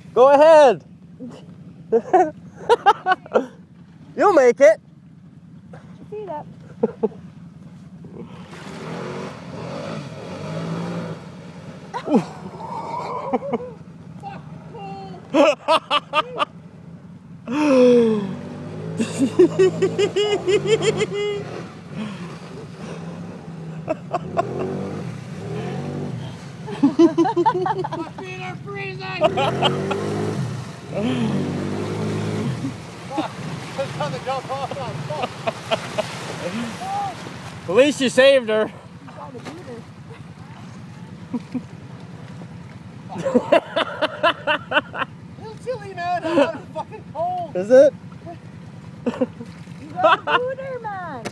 Go ahead. You'll make it. Feet up. My feet are freezing! Fuck! It's time to jump off now. Fuck! At least you saved her. You got a beater. It's chilly, man. I'm not fucking cold. Is it? You got a booter, man.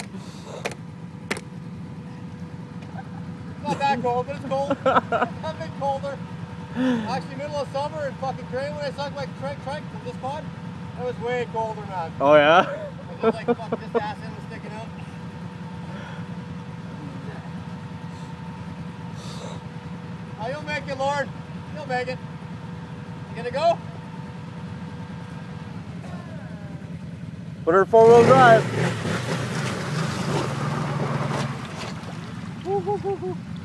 It's not that cold, but it's cold. It's a bit colder. Actually, middle of summer in fucking Crane when I sucked my trike from this pod, it was way colder, man. Oh yeah? It was like fucking this ass end was sticking out. Oh, you'll make it, Lord. You'll make it. You gonna go? Put her 4-wheel drive.